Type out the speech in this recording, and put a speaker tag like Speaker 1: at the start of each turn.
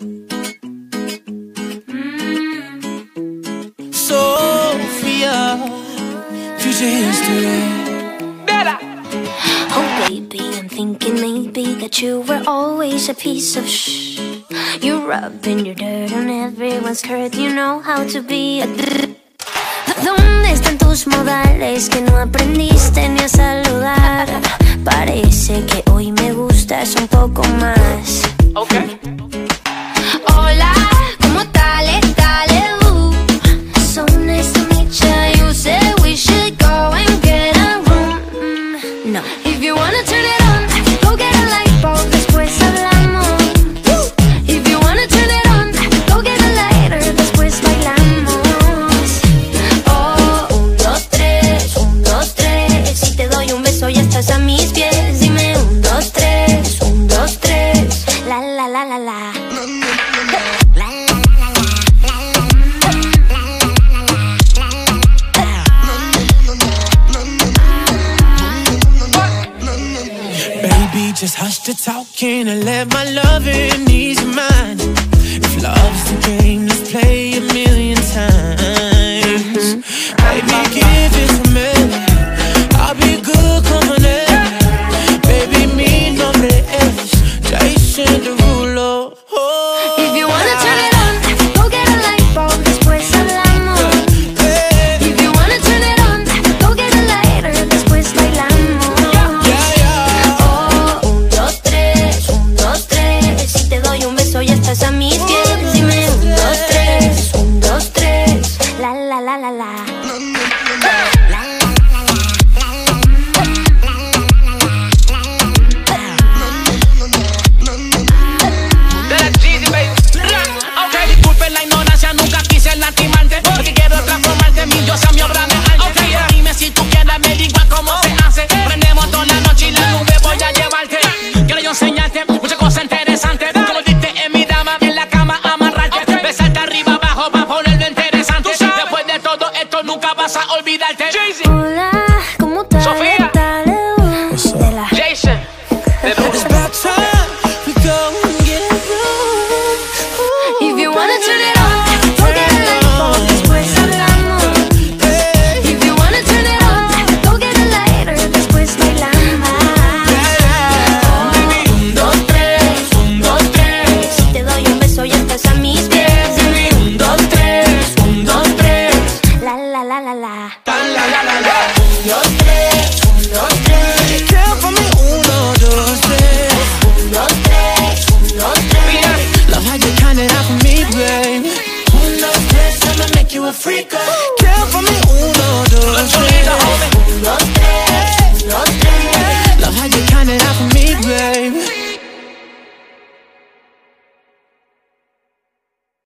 Speaker 1: Sofia, future history.
Speaker 2: Better.
Speaker 3: Oh baby, I'm thinking maybe that you were always a piece of shh. You're rubbing your dirt on everyone's skirt. You know how to be a ¿Dónde están tus modales que no aprendiste ni a saludar? Parece que hoy me gustas un poco más.
Speaker 2: Okay.
Speaker 3: Hola, ¿cómo tal? Allez-vous. So nice to meet you. You said we should go and get a room. No. If you wanna turn it on, go get a lightbulb, después hablamos. If you wanna turn it on, go get a lighter, después bailamos. Oh, 1, 2, 3, 1, 2, 3. Si te doy un beso ya estás a mis pies. Dime 1, 2, 3, 1, 2, 3. La la la la la.
Speaker 1: Baby, just hush the talking and let my lovin' ease your mind. If love's the game, let's play a million times. Baby, give it to me. I'll be good, come on in. Baby, mi nombre es Derulo. Oh,
Speaker 3: if you wanna turn it on, go get a lightbulb, después hablamos. If you wanna turn it on, go get a lighter, después bailamos. Oh, 1, 2, 3, 1, 2, 3. Si te doy un beso ya estás a mis pies. Dime 1, 2, 3, 1, 2, 3. La la la la la. Hola, ¿cómo tal?
Speaker 2: Sofia. Reyes.
Speaker 1: it's about time we go and get a room.
Speaker 3: If you wanna turn it on, go get a lightbulb, después hablamos. If you wanna turn it on, go get a lighter, después bailamos. 1, 2, 3, 1, 2, 3. Si te doy un beso ya estás a mis pies. 1, 2, 3, 1, 2, 3. La la la la la. 1, 2, 3, 1, 2, 3.
Speaker 1: Count for me, 1, 2, 3.
Speaker 3: 1, 2, 3, 1, 2, 3.
Speaker 1: Love how you count it out for me, babe. 1, 2, 3, I'ma make you a freak. Count for me, 1, 2, 3.